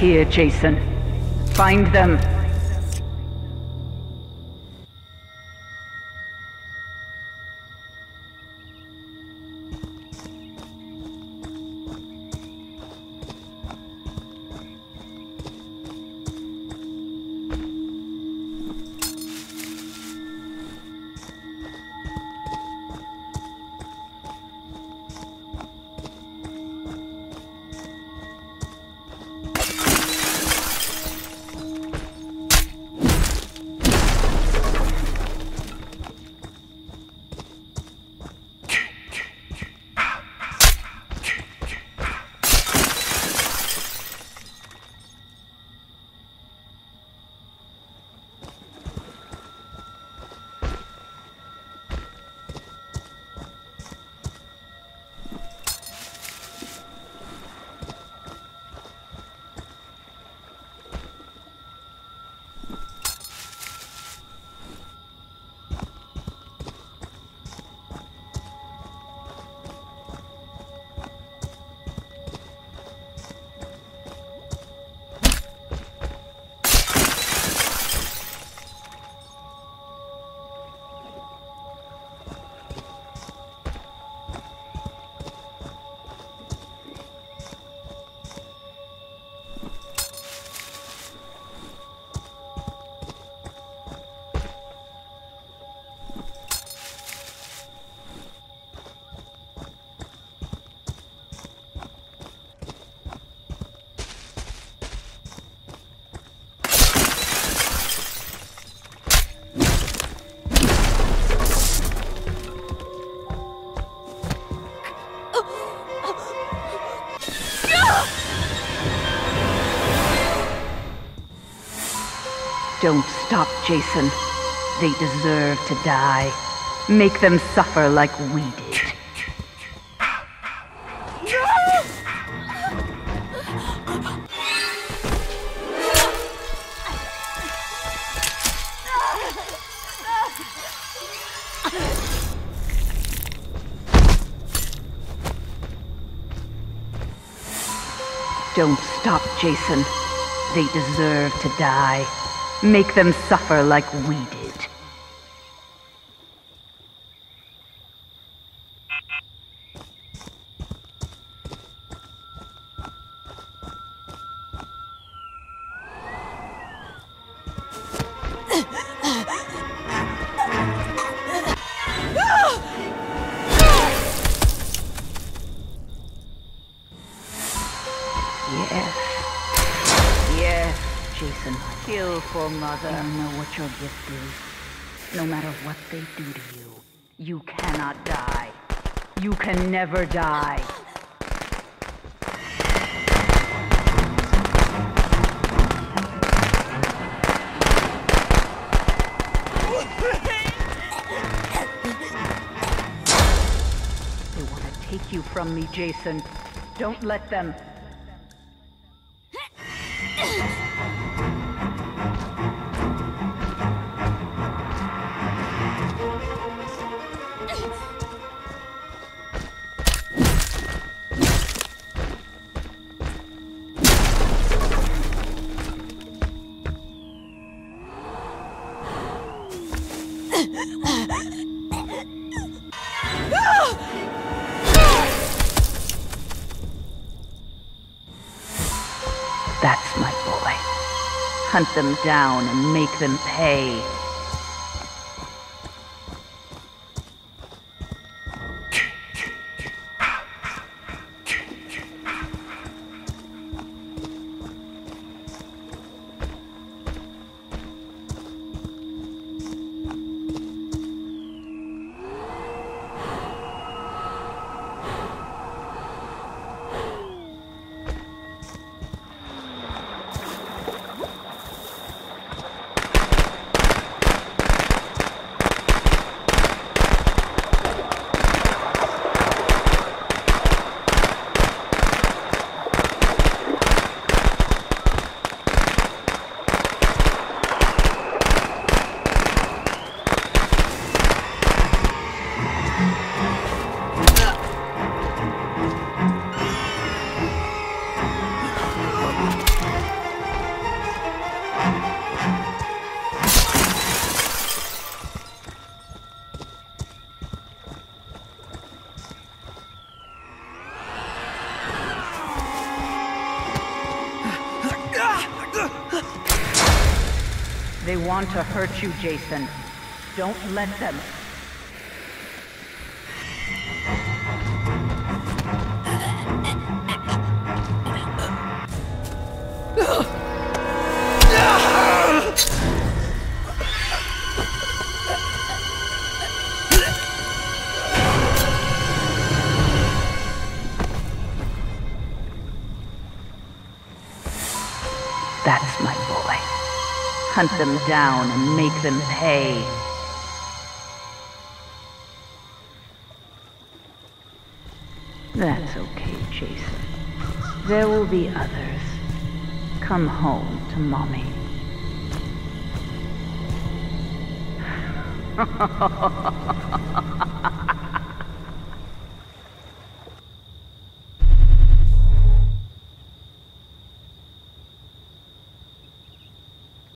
here, Jason. Find them. Don't stop, Jason. They deserve to die. Make them suffer like we did. Don't stop, Jason. They deserve to die. Make them suffer like we did. Yes, Jason. Kill for Mother. I know what your gift is. No matter what they do to you, you cannot die. You can never die. They want to take you from me, Jason. Don't let them. That's my boy. Hunt them down and make them pay. They want to hurt you, Jason. Don't let them. That's my boy. Hunt them down and make them pay. That's okay, Jason. There will be others. Come home to Mommy.